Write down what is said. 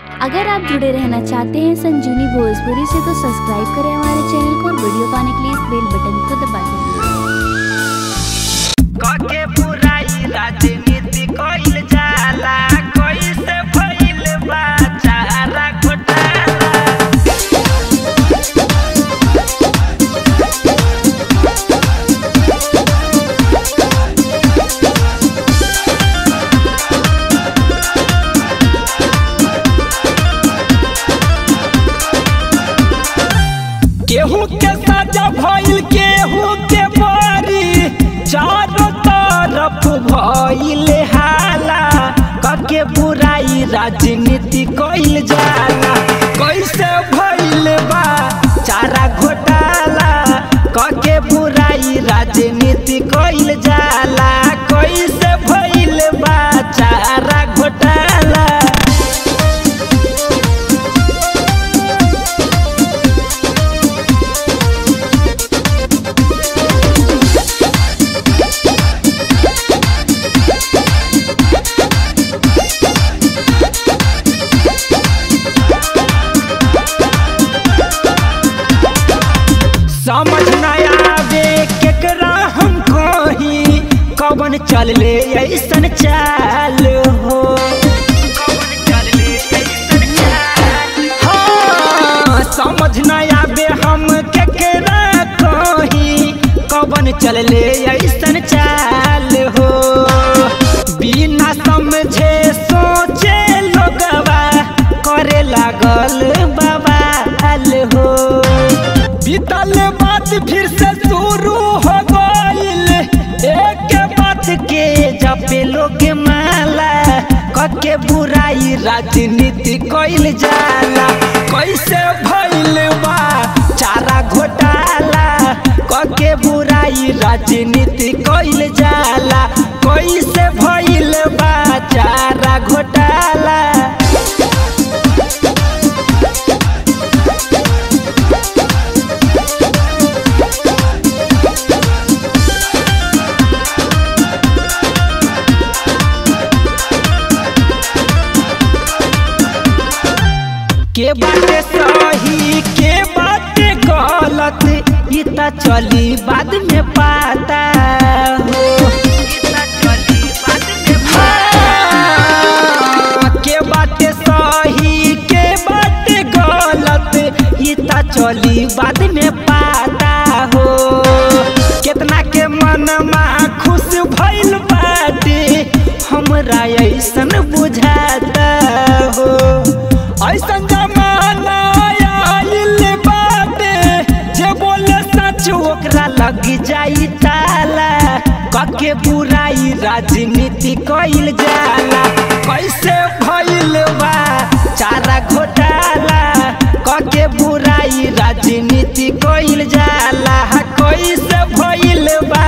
अगर आप जुड़े रहना चाहते हैं संजीवनी भोजपुरी से तो सब्सक्राइब करें हमारे चैनल को और वीडियो पाने के लिए इस बेल बटन को दबा दें। बुराई राजनीति कोइल जाला कैसे भइल बा चारा घोटाला। केहू के सजा भइल केहू के बरी चारों तरफ भइल हाला। कके बुराई राजनीति कोइल जाला कैसे भइल बा चारा घोटाला। कके बुराई राजनीति कोइल जाला कैसे भइल बा चारा घोटाला। समझ न आवे केकरा हम कहीं कवन चल ले ऐसन चाल हो। हाँ, समझ न आवे हम केकरा कहीं कवन चल ले ऐसन चाल हो। बिना समझे सोचे लोगवा करे लागल बवाल हो। बीतल बात फिर से शुरू हो गइल एक बात के जपे लोग माला। कके बुराई राजनीति कोइल जाला कैसे भइल बा चारा घोटाला। कके बुराई राजनीति कोइल जाला कैसे भइल बा चारा घोटाला। के बाटे सही के बाटे गलत ई त चली बाद में पता हो। के बाटे सही के बाटे गलत ई त चली बाद में पता हो। कितना के मनमा खुश भइल बाटे हमरा ऐसन बुझाता हो। ऐसन जमाना आइल बाटे जे बोले सच ओकरा लग जाई ताला। कके बुराई राजनीति कोइल जाला कैसे भइल बा चारा घोटाला। कके बुराई राजनीति कोइल जाला कैसे भइल बा